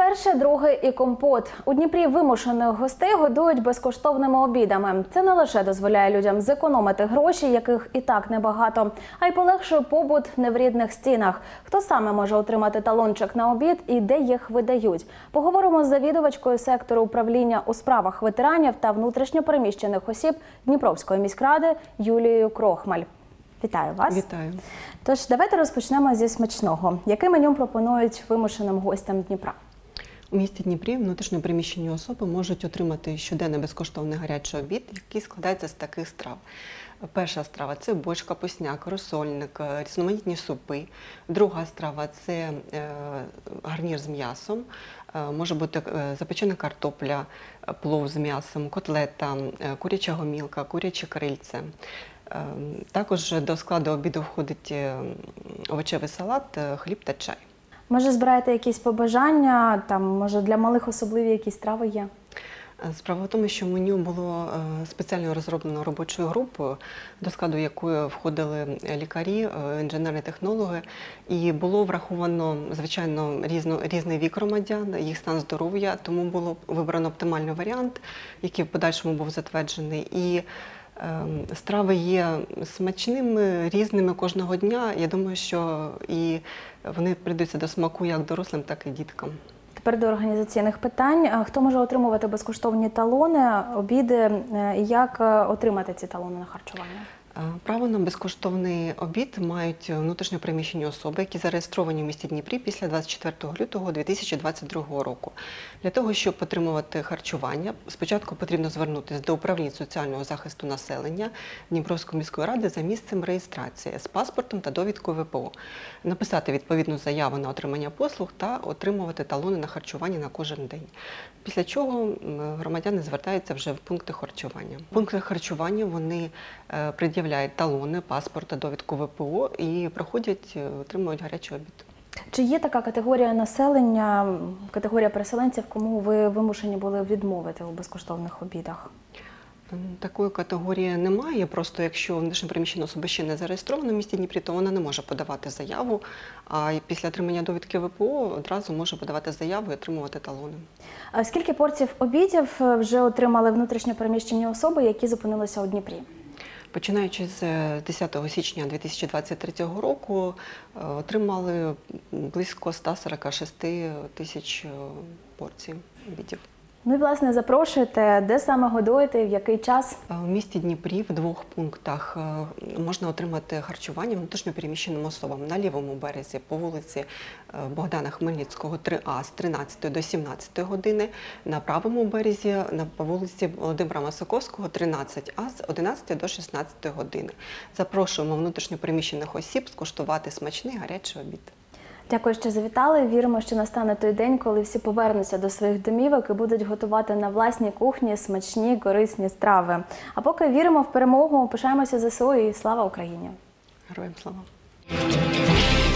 Перше, друге і компот. У Дніпрі вимушених гостей годують безкоштовними обідами. Це не лише дозволяє людям зекономити гроші, яких і так небагато, а й полегшує побут не в рідних стінах. Хто саме може отримати талончик на обід і де їх видають? Поговоримо з завідувачкою сектору управління у справах ветеранів та внутрішньо переміщених осіб Дніпровської міськради Юлією Крохмаль. Вітаю вас. Вітаю. Тож, давайте розпочнемо зі смачного. Яке меню пропонують вимушеним гостям Дніпра? У місті Дніпрі внутрішньо переміщені особи можуть отримати щоденний безкоштовний гарячий обід, який складається з таких страв. Перша страва – це борщ, капусняк, розсольник, різноманітні супи. Друга страва – це гарнір з м'ясом. Може бути запечена картопля, плов з м'ясом, котлета, куряча гомілка, куряче крильце. Також до складу обіду входить овочевий салат, хліб та чай. Може, збираєте якісь побажання, може для малих особливі якісь страви є? Справа в тому, що меню було спеціально розроблено робочою групою, до складу якої входили лікарі, інженерні технологи, і було враховано, звичайно, різний вік громадян, їх стан здоров'я, тому було вибрано оптимальний варіант, який в подальшому був затверджений. І страви є смачними, різними кожного дня. Я думаю, що і вони прийдуться до смаку як дорослим, так і діткам. Тепер до організаційних питань. Хто може отримувати безкоштовні талони, обіди, і як отримати ці талони на харчування? Право на безкоштовний обід мають внутрішньо переміщені особи, які зареєстровані в місті Дніпрі після 24 лютого 2022 року. Для того, щоб отримувати харчування, спочатку потрібно звернутися до управління соціального захисту населення Дніпровської міської ради за місцем реєстрації з паспортом та довідкою ВПО, написати відповідну заяву на отримання послуг та отримувати талони на харчування на кожен день. Після чого громадяни звертаються вже в пункти харчування. В пунктах харчування вони пред'являють талони, паспорт та довідку ВПО і проходять, отримують гарячий обід. Чи є така категорія населення, категорія переселенців, кому ви вимушені були відмовити у безкоштовних обідах? Такої категорії немає, просто якщо внутрішньо переміщена особа ще не зареєстрована в місті Дніпрі, то вона не може подавати заяву, а після отримання довідки ВПО одразу може подавати заяву і отримувати талони. А скільки порцій обідів вже отримали внутрішньо переміщені особи, які зупинилися у Дніпрі? Починаючи з 10 січня 2023 року, отримали близько 146 тисяч порцій обідів. Ну і, власне, запрошуєте, де саме годуєте і в який час? У місті Дніпрі в 2 пунктах можна отримати харчування внутрішньо переміщеним особам. На лівому березі по вулиці Богдана Хмельницького 3А з 13 до 17 години, на правому березі по вулиці Володимира Масаковського 13А з 11 до 16 години. Запрошуємо внутрішньо переміщених осіб скуштувати смачний гарячий обід. Дякую, що завітали. Віримо, що настане той день, коли всі повернуться до своїх домівок і будуть готувати на власній кухні смачні, корисні страви. А поки віримо в перемогу, пишаємося ЗСУ і слава Україні! Героям слава!